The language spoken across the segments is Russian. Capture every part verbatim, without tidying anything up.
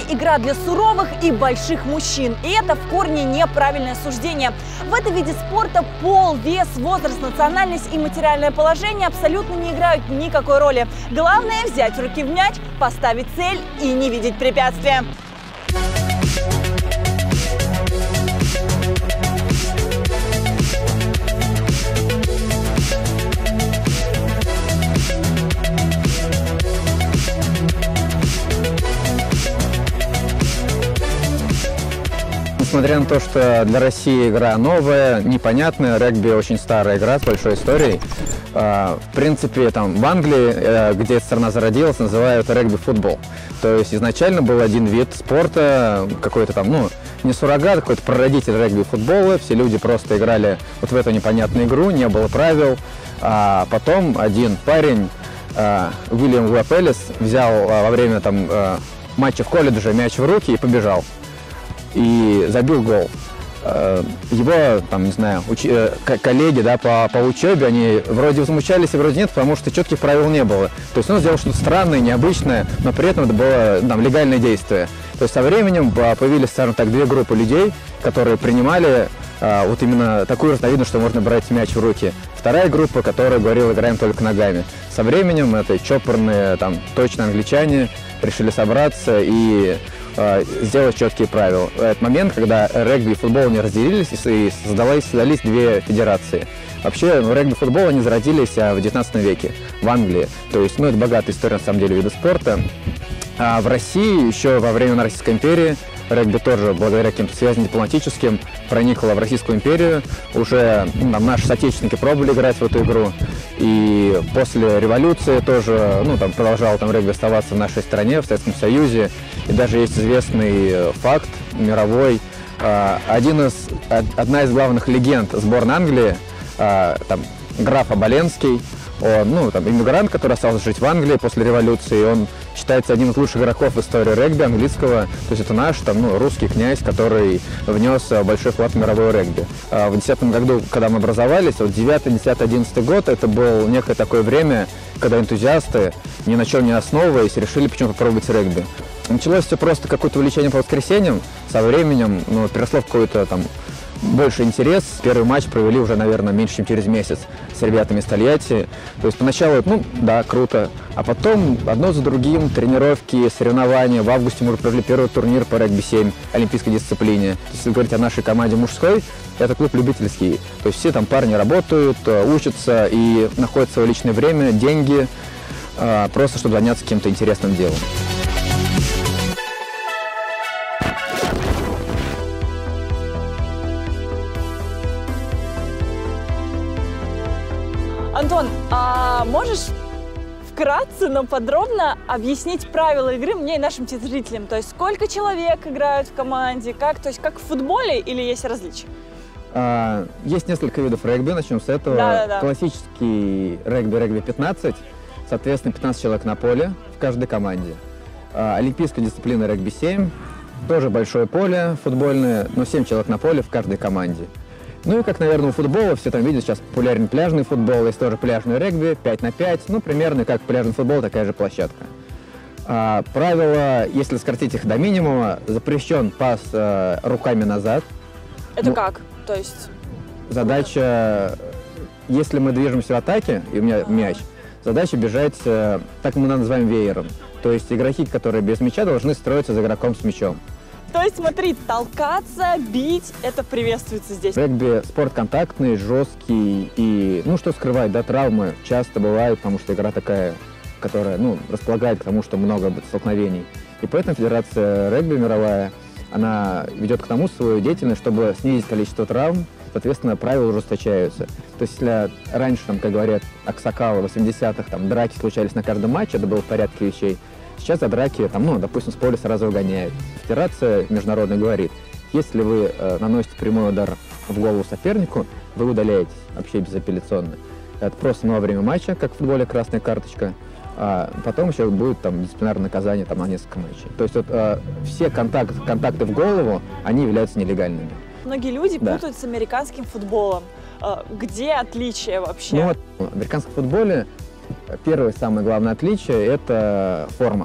игра для суровых и больших мужчин. И это в корне неправильное суждение. В этом виде спорта пол, вес, возраст, национальность и материальное положение абсолютно не играют никакой роли. Главное – взять руки в мяч, поставить цель и не видеть препятствия. Несмотря на то, что для России игра новая, непонятная, регби очень старая игра с большой историей. В принципе, там в Англии, где эта страна зародилась, называют регби-футбол. То есть изначально был один вид спорта, какой-то там, ну, не суррогат, какой-то прародитель регби-футбола. Все люди просто играли вот в эту непонятную игру, не было правил. А потом один парень, Уильям Уэбб Эллис, взял во время там матча в колледже мяч в руки и побежал. И забил гол. Его, там, не знаю, уч... коллеги, да, по, по учебе, они вроде возмущались и вроде нет, потому что четких правил не было. То есть он сделал что-то странное, необычное, но при этом это было там легальное действие. То есть со временем появились, скажем так, две группы людей, которые принимали а, вот именно такую разновидность, что можно брать мяч в руки. Вторая группа, которая говорила, играем только ногами. Со временем это чопорные, там, точно англичане решили собраться и сделать четкие правила. В этот момент, когда регби и футбол не разделились, и создались, создались две федерации. Вообще, регби и футбол они зародились в девятнадцатом веке в Англии. То есть, ну, это богатая история, на самом деле, вида спорта. А в России, еще во время Российской империи, регби тоже, благодаря каким-то связям дипломатическим, проникло в Российскую империю. Уже ну, там, наши соотечественники пробовали играть в эту игру. И после революции тоже ну, там, продолжал там, регби оставаться в нашей стране, в Советском Союзе. И даже есть известный факт мировой. Один из, одна из главных легенд сборной Англии, там, граф Оболенский, он, ну, там, иммигрант, который остался жить в Англии после революции, он считается одним из лучших игроков в истории регби английского. То есть это наш там, ну, русский князь, который внес большой вклад в мировой регби. В две тысячи десятом году, когда мы образовались, вот девятый, десятый, одиннадцатый год, это было некое такое время, когда энтузиасты, ни на чем не основываясь, решили почему-то попробовать регби. Началось все просто какое-то увлечение по воскресеньям, со временем ну, переросло в какой-то там больше интерес. Первый матч провели уже, наверное, меньше, чем через месяц с ребятами из Тольятти. То есть поначалу, ну, да, круто. А потом одно за другим тренировки, соревнования. В августе мы провели первый турнир по регби семь, олимпийской дисциплине. Если говорить о нашей команде мужской, это клуб любительский. То есть все там парни работают, учатся и находят свое личное время, деньги, просто чтобы заняться каким-то интересным делом. Антон, а можешь вкратце, но подробно объяснить правила игры мне и нашим телезрителям? То есть сколько человек играют в команде, как, то есть как в футболе или есть различия? А, есть несколько видов регби, начнем с этого. Да, да, да. Классический регби, регби пятнадцать, соответственно, пятнадцать человек на поле в каждой команде. А, олимпийская дисциплина регби семь, тоже большое поле футбольное, но семь человек на поле в каждой команде. Ну и как, наверное, у футбола, все там видят, сейчас популярен пляжный футбол, есть тоже пляжный регби, пять на пять, ну, примерно как пляжный футбол, такая же площадка. А, правила, если сократить их до минимума, запрещен пас а, руками назад. Это ну, как? То есть... Задача, если мы движемся в атаке, и у меня мяч, задача бежать, а, так мы называем веером. То есть игроки, которые без мяча, должны строиться за игроком с мячом. То есть, смотри, толкаться, бить, это приветствуется здесь. Регби спорт контактный, жесткий и, ну, что скрывать, да, травмы часто бывают, потому что игра такая, которая, ну, располагает к тому, что много столкновений. И поэтому Федерация регби мировая, она ведет к тому свою деятельность, чтобы снизить количество травм, соответственно, правила ужесточаются. То есть, если раньше, там, как говорят, аксакалы в восьмидесятых, там, драки случались на каждом матче, это было в порядке вещей. Сейчас за драки, там, ну, допустим, с поля сразу выгоняют. Федерация международная говорит, если вы э, наносите прямой удар в голову сопернику, вы удаляетесь вообще безапелляционно. Это просто на время матча, как в футболе, красная карточка. А потом еще будет там дисциплинарное наказание там, на несколько матчей. То есть вот, э, все контакты, контакты в голову, они являются нелегальными. Многие люди да. путают с американским футболом. Где отличие вообще? Ну, вот, в американском футболе первое самое главное отличие – это форма.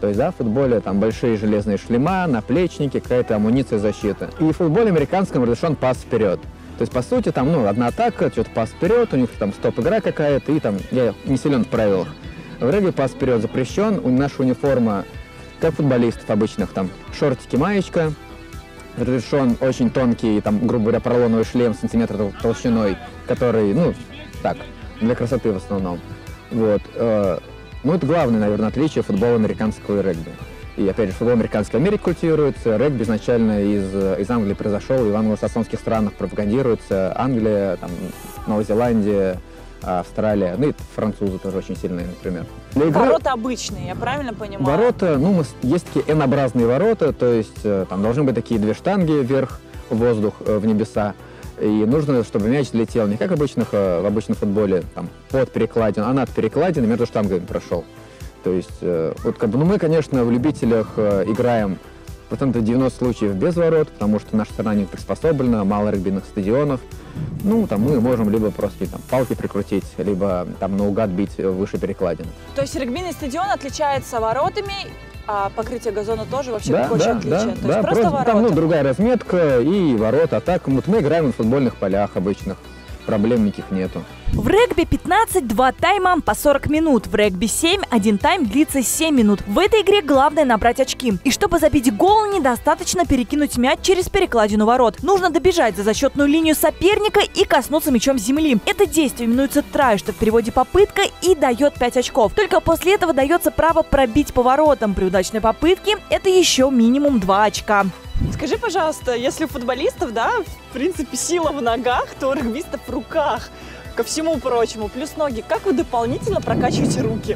То есть, да, в футболе там большие железные шлема, наплечники, какая-то амуниция защиты. И в футболе американском разрешен пас вперед. То есть, по сути, там, ну, одна атака, что-то пас вперед, у них там стоп-игра какая-то, и там, я не силен в правилах. В регби пас вперед запрещен, у наша униформа, как футболистов обычных, там, шортики, маечка, разрешен очень тонкий, там, грубо говоря, поролоновый шлем сантиметр толщиной, который, ну, так, для красоты в основном. Вот. Ну, это главное, наверное, отличие футбола американского и регби. И, опять же, футбол американский в Америке культивируется, регби изначально из, из Англии произошел, и в англосаксонских странах пропагандируется. Англия, там, Новая Зеландия, Австралия, ну и французы тоже очень сильные, например. Для игры... Ворота обычные, я правильно понимаю? Ворота, ну, мы, есть такие N-образные ворота, то есть там должны быть такие две штанги вверх, в воздух, в небеса. И нужно, чтобы мяч летел не как обычных, в обычном футболе, там, под перекладину, а над перекладиной между штангами прошел. То есть, вот, как бы, ну, мы, конечно, в любителях играем процентов девяносто случаев без ворот, потому что наша страна не приспособлена, мало регбийных стадионов. Ну, там мы можем либо просто там палки прикрутить, либо там наугад бить выше перекладины. То есть регбийный стадион отличается воротами, а покрытие газона тоже вообще да, какое да, отличие? Да, То есть да, просто, просто ворота? Там, ну, другая разметка и ворота. А так, вот мы играем на футбольных полях обычных, проблем никаких нету. В регби пятнадцать два тайма по сорок минут, в регби семь один тайм длится семь минут. В этой игре главное набрать очки. И чтобы забить гол, недостаточно перекинуть мяч через перекладину ворот. Нужно добежать за зачетную линию соперника и коснуться мячом земли. Это действие именуется трай, что в переводе попытка, и дает пять очков. Только после этого дается право пробить по воротам. При удачной попытке это еще минимум два очка. Скажи, пожалуйста, если у футболистов, да, в принципе, сила в ногах, то у регбистов в руках, ко всему прочему, плюс ноги, как вы дополнительно прокачиваете руки?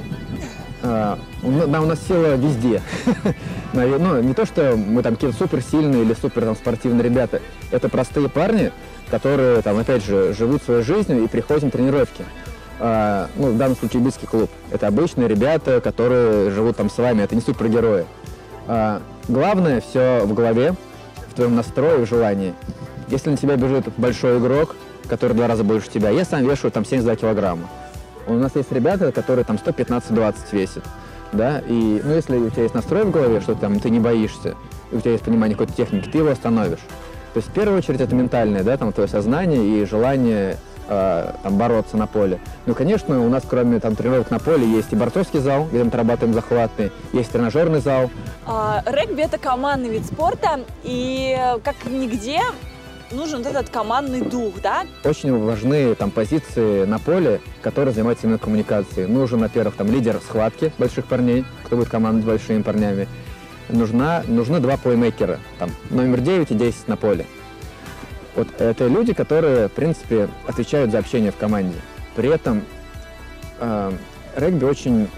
А, у, да, у нас сила везде. Ну, не то, что мы там какие-то суперсильные или супер там, спортивные ребята. Это простые парни, которые, там, опять же, живут своей жизнью и приходят на тренировки. А, ну, в данном случае бийский клуб. Это обычные ребята, которые живут там с вами, это не супергерои. А, главное все в голове, в твоем настрое, в желании. Если на тебя бежит большой игрок, который в два раза больше тебя, я сам вешаю там семьдесят два килограмма. У нас есть ребята, которые там сто пятнадцать двадцать весят, да, и, ну, если у тебя есть настрой в голове, что там ты не боишься, и у тебя есть понимание какой-то техники, ты его остановишь. То есть в первую очередь это ментальное, да, там твое сознание и желание э, там бороться на поле. Ну, конечно, у нас кроме там тренировок на поле есть и борцовский зал, где мы отрабатываем захватный, есть тренажерный зал. А, регби – это командный вид спорта, и как нигде нужен вот этот командный дух, да? Очень важны там позиции на поле, которые занимаются именно коммуникацией. Нужен, во-первых, там лидер схватки больших парней, кто будет командовать с большими парнями. Нужна, нужны два плеймейкера, там, номер девять и десять на поле. Вот это люди, которые, в принципе, отвечают за общение в команде. При этом э, регби очень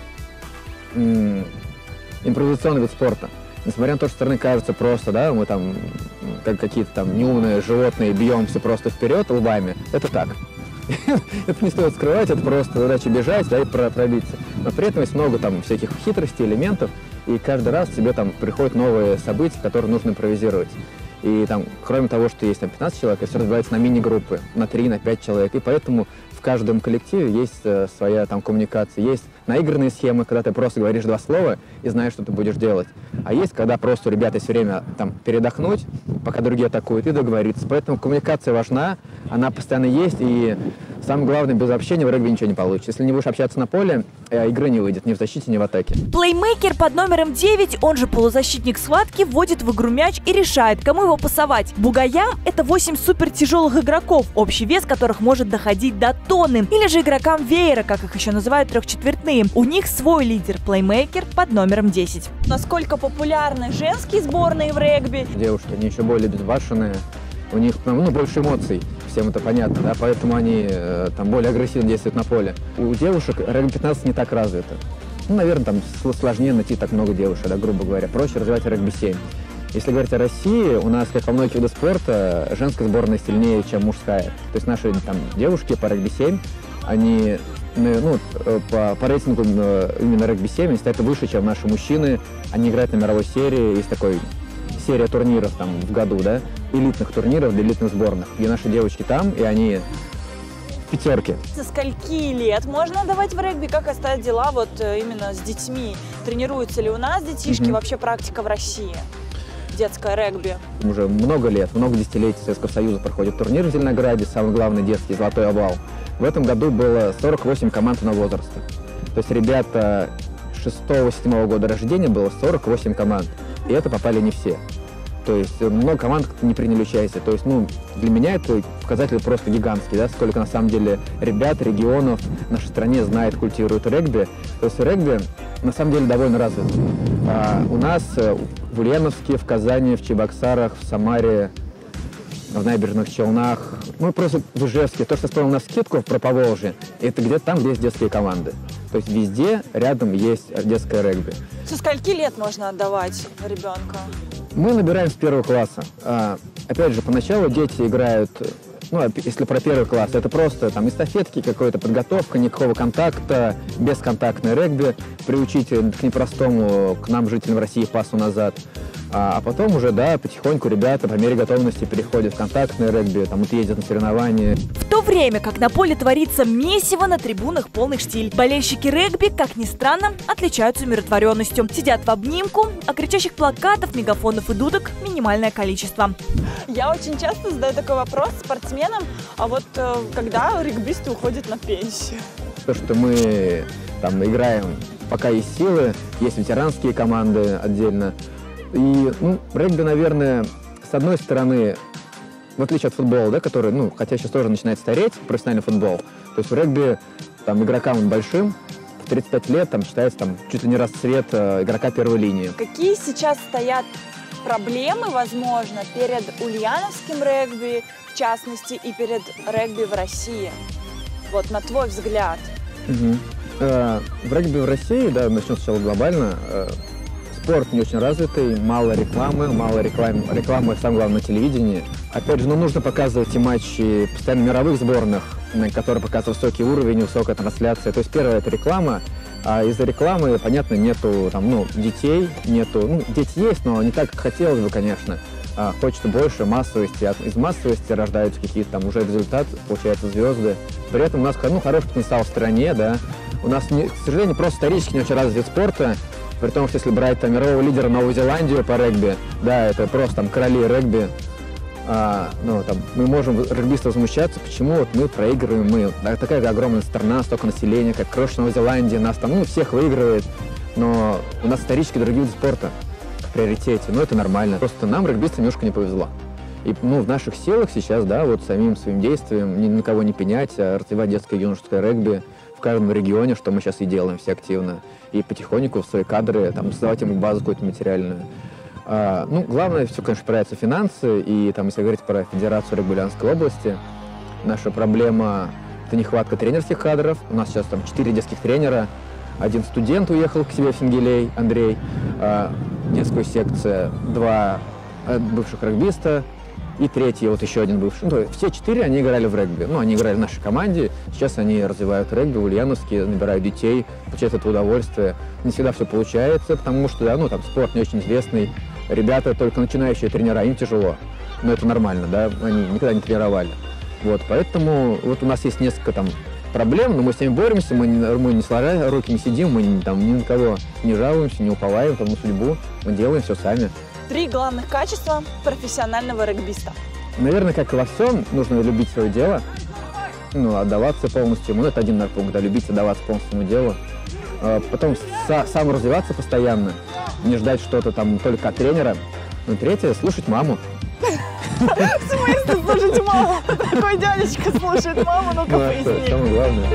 э, импровизационный вид спорта. Несмотря на то, что со стороны кажется просто, да, мы там как какие-то там неумные животные бьемся просто вперед лбами, это так. Это не стоит скрывать, это просто задача бежать, да, и пробиться. Но при этом есть много там всяких хитростей, элементов, и каждый раз тебе там приходят новые события, которые нужно импровизировать. И там, кроме того, что есть там пятнадцать человек, это все разбивается на мини-группы, на три, на пять человек, и поэтому в каждом коллективе есть э, своя там коммуникация, есть наигранные схемы, когда ты просто говоришь два слова и знаешь, что ты будешь делать. А есть, когда просто у ребят есть время там передохнуть, пока другие атакуют, и договориться. Поэтому коммуникация важна, она постоянно есть, и самое главное, без общения в регби ничего не получится. Если не будешь общаться на поле, э, игры не выйдет ни в защите, ни в атаке. Плеймейкер под номером девять, он же полузащитник схватки, вводит в игру мяч и решает, кому его пасовать. Бугаям – это восемь супертяжелых игроков, общий вес которых может доходить до тонны, или же игрокам веера, как их еще называют, трехчетвертные. У них свой лидер – плеймейкер под номером десять. Насколько популярны женские сборные в регби? Девушки, они еще более безбашенные, у них ну, больше эмоций, всем это понятно, да, поэтому они э, там более агрессивно действуют на поле. У девушек регби пятнадцать не так развито. Ну, наверное, там сложнее найти так много девушек, да, грубо говоря, проще развивать регби семь. Если говорить о России, у нас, как во многих видах спорта, женская сборная сильнее, чем мужская. То есть наши там девушки по регби семь, они ну, по, по рейтингу именно регби семь, они стоят выше, чем наши мужчины. Они играют на мировой серии, есть такой серия турниров там в году, да, элитных турниров для элитных сборных, где наши девочки там, и они пятерки. Со скольки лет можно давать в регби? Как оставить дела вот именно с детьми? тренируются ли у нас детишки, Мгм. вообще практика в России? Детское регби. Уже много лет, много десятилетий Советского Союза проходит турнир в Зеленограде, самый главный детский «Золотой овал». В этом году было сорок восемь командного возраста. То есть ребята шестого-седьмого года рождения было сорок восемь команд, и это попали не все. То есть много команд не приняли участие. То есть, ну, для меня это показатель просто гигантский, да, сколько на самом деле ребят, регионов в нашей стране знает, культивирует регби. То есть регби на самом деле довольно развит. А у нас в Ульяновске, в Казани, в Чебоксарах, в Самаре, в Набережных Челнах, ну просто в Ижевске, то, что я вспомнил на скидку про Поволжье, это где-то там, где есть детские команды. То есть везде рядом есть детское регби. Со скольки лет можно отдавать ребенка? Мы набираем с первого класса. А, опять же, поначалу дети играют, ну, если про первый класс, это просто там эстафетки, какая-то подготовка, никакого контакта, бесконтактное регби, приучить к непростому, к нам, жителям России, пасу назад. А, а потом уже, да, потихоньку ребята по мере готовности переходят в контактное регби, там вот ездят на соревнования. В то время как на поле творится месиво, на трибунах полный штиль. Болельщики регби, как ни странно, отличаются умиротворенностью. Сидят в обнимку, а кричащих плакатов, мегафонов и дудок минимальное количество. Я очень часто задаю такой вопрос спортсменам, а вот э, когда регбисты уходят на пенсию? То, что мы там играем, пока есть силы, есть ветеранские команды отдельно. И, ну, регби, наверное, с одной стороны, в отличие от футбола, да, который, ну, хотя сейчас тоже начинает стареть, профессиональный футбол, то есть в регби там игрокам большим, в тридцать пять лет там считается там чуть ли не расцвет э, игрока первой линии. Какие сейчас стоят проблемы, возможно, перед ульяновским регби, в частности, и перед регби в России? Вот, на твой взгляд. Угу. Э, в регби в России, да, начнем сначала глобально, э, спорт не очень развитый, мало рекламы, мало рекламы, рекламы, самое главное, на телевидении. Опять же, ну, нужно показывать и матчи постоянно мировых сборных, которые показывают высокий уровень, высокая трансляция. То есть первое – это реклама, а из-за рекламы, понятно, нету там, ну, детей, нету, ну, дети есть, но не так, как хотелось бы, конечно. А, хочется больше массовости, а из массовости рождаются какие-то там уже результаты, получаются звезды. При этом у нас, ну, хороший потенциал в стране, да. У нас, не, к сожалению, просто исторически не очень развит вид спорта. При том, что если брать там мирового лидера Новую Зеландию по регби, да, это просто там короли регби, а, ну, там, мы можем регбисты возмущаться, почему вот мы проигрываем, мы, да, такая огромная страна, столько населения, как крошечная Новая Зеландия, нас там, ну, всех выигрывает, но у нас исторически другие виды спорта в приоритете, но это нормально, просто нам, регбистам, немножко не повезло. И, ну, в наших силах сейчас, да, вот самим своим действием ни на кого не пенять, а развивать детское и юношеское регби в каждом регионе, что мы сейчас и делаем все активно, и потихоньку в свои кадры там создавать им базу какую-то материальную. А, ну, главное, все, конечно, опирается в финансы, и там, если говорить про Федерацию регби Ульяновской области, наша проблема – это нехватка тренерских кадров. У нас сейчас там четыре детских тренера, один студент уехал к себе в Сингелей, Андрей, а, детская секция, два бывших регбиста, и третий, вот еще один бывший. Ну, все четыре, они играли в регби. Ну, они играли в нашей команде. Сейчас они развивают регби в Ульяновске, набирают детей, получают это удовольствие. Не всегда все получается, потому что, да, ну, там спорт не очень известный. Ребята, только начинающие тренера, им тяжело. Но это нормально, да, они никогда не тренировали. Вот, поэтому вот у нас есть несколько там проблем, но мы с ними боремся, мы не, мы не сложа руки, не сидим, мы не, там, ни на кого не жалуемся, не уповаем там, на судьбу. Мы делаем все сами. Три главных качества профессионального регбиста. Наверное, как и во всем, нужно любить свое дело, ну, отдаваться полностью. Ну, это один пункт, да, любить, отдаваться полностью своему делу. А потом са сам развиваться постоянно, не ждать что-то там только от тренера. Ну, третье, слушать маму. В смысле слушать маму? Такой дядечка слушает маму, ну-ка поясни. Самое главное.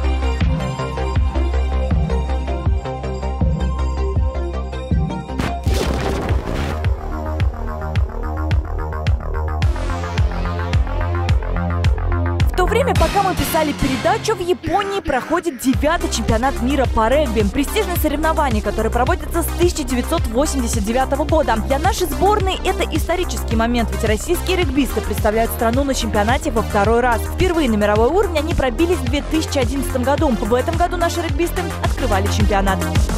В то время, пока мы писали передачу, в Японии проходит девятый чемпионат мира по регби. Престижное соревнование, которое проводится с тысяча девятьсот восемьдесят девятого года. Для нашей сборной это исторический момент, ведь российские регбисты представляют страну на чемпионате во второй раз. Впервые на мировой уровень они пробились в две тысячи одиннадцатом году. В этом году наши регбисты открывали чемпионат.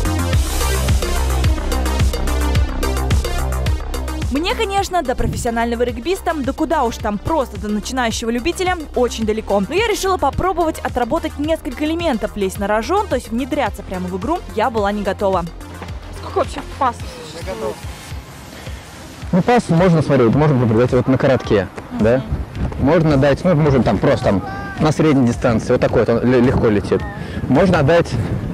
Мне, конечно, до профессионального регбиста, да куда уж там, просто до начинающего любителя, очень далеко. Но я решила попробовать отработать несколько элементов, лезть на рожон, то есть внедряться прямо в игру, я была не готова. сколько вообще пасов существует? Ну, пас можно смотреть, можно попадать вот на коротке, uh-huh. да? Можно дать, ну, можно там просто там на средней дистанции, вот такой вот он легко летит. Можно отдать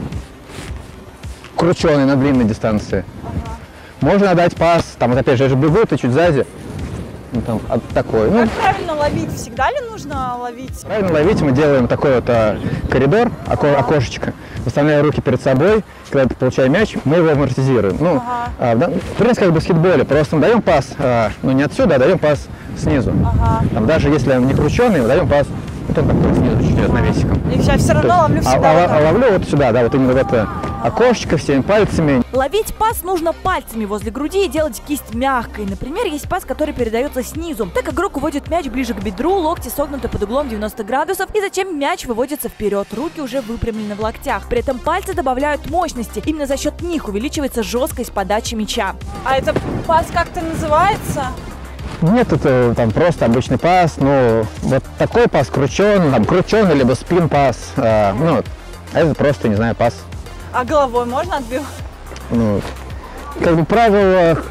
крученый на длинной дистанции. Uh-huh. Можно отдать пас, там вот опять же, я же бегу, ты чуть сзади. Ну, там, такой. Как ну, правильно ловить? Всегда ли нужно ловить? Правильно ловить мы делаем такой вот а, коридор, око, окошечко, выставляя руки перед собой, когда получаем мяч, мы его амортизируем. Ну, ага. а, да, в принципе, как в баскетболе, просто мы даем пас, а, ну не отсюда, а даем пас снизу. Ага. Там, даже если он не крученый, мы даем пас вот он такой снизу чуть-чуть навесиком. И сейчас все равно есть, ловлю всегда. А, а, а ловлю вот сюда, да, вот именно в это окошечко всеми пальцами. Ловить пас нужно пальцами возле груди и делать кисть мягкой. Например, есть пас, который передается снизу. Так игрок уводит мяч ближе к бедру, локти согнуты под углом девяносто градусов, и затем мяч выводится вперед, руки уже выпрямлены в локтях. При этом пальцы добавляют мощности. Именно за счет них увеличивается жесткость подачи мяча. А это пас как-то называется? Нет, это там просто обычный пас, ну вот такой пас крученый, там крученый либо спин пас, а, ну а это просто, не знаю, пас. А головой можно отбивать? Ну, как бы в правилах,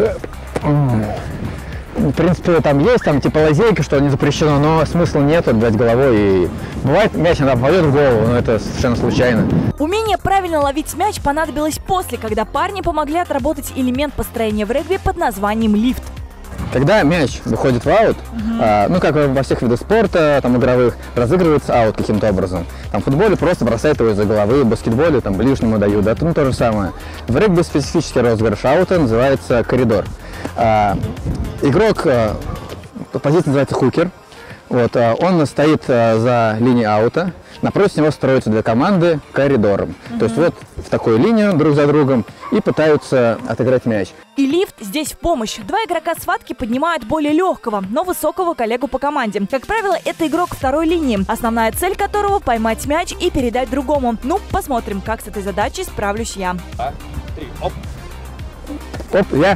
в принципе, там есть там типа лазейка, что не запрещено, но смысла нет отбивать головой. И бывает, мяч иногда попадет в голову, но это совершенно случайно. Умение правильно ловить мяч понадобилось после, когда парни помогли отработать элемент построения в регби под названием лифт. Когда мяч выходит в аут, uh-huh. а, ну как во всех видах спорта, там игровых, разыгрывается аут каким-то образом. Там в футболе просто бросает его из-за головы, в баскетболе там ближнему дают, да, ну то же самое. В регби специфический розыгрыш аута называется коридор. А, игрок, а, позиция называется хукер, вот, а, он стоит а, за линией аута, напротив него строятся две команды коридором. Uh-huh. То есть вот в такую линию друг за другом и пытаются отыграть мяч. И лифт здесь в помощь. Два игрока схватки поднимают более легкого, но высокого коллегу по команде. Как правило, это игрок второй линии, основная цель которого поймать мяч и передать другому. Ну, посмотрим, как с этой задачей справлюсь я. Два, три, оп. Оп, я.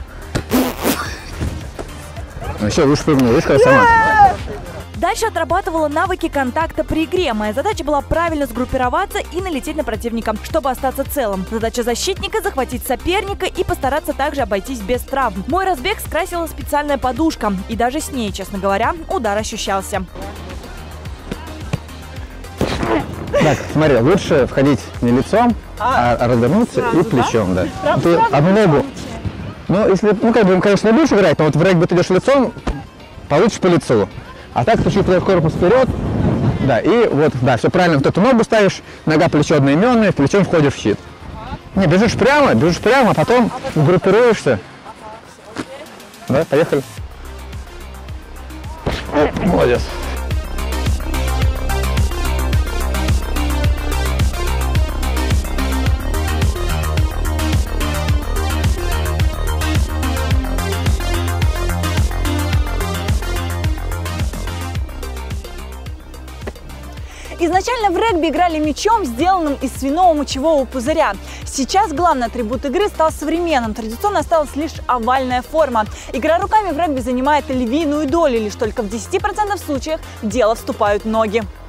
Ну еще выше прыгнул, видишь, как сама. Дальше отрабатывала навыки контакта при игре. Моя задача была правильно сгруппироваться и налететь на противника, чтобы остаться целым. Задача защитника – захватить соперника и постараться также обойтись без травм. Мой разбег скрасила специальная подушка. И даже с ней, честно говоря, удар ощущался. Так, смотри, лучше входить не лицом, а, а развернуться сразу, и плечом, да? да. Ты одну ногу. Ну, если, ну, как бы, конечно, не будешь играть, но вот в регби ты идешь лицом, получишь по лицу. А так ты чуть корпус вперед, да, и вот, да, все правильно, вот эту ногу ставишь, нога, плечо одноименное, плечом входишь в щит. Не, бежишь прямо, бежишь прямо, а потом а потом... группируешься. Да, поехали. Молодец. Изначально в регби играли мячом, сделанным из свиного мочевого пузыря. Сейчас главный атрибут игры стал современным. Традиционно осталась лишь овальная форма. Игра руками в регби занимает львиную долю, лишь только в десяти процентах случаев в дело вступают ноги.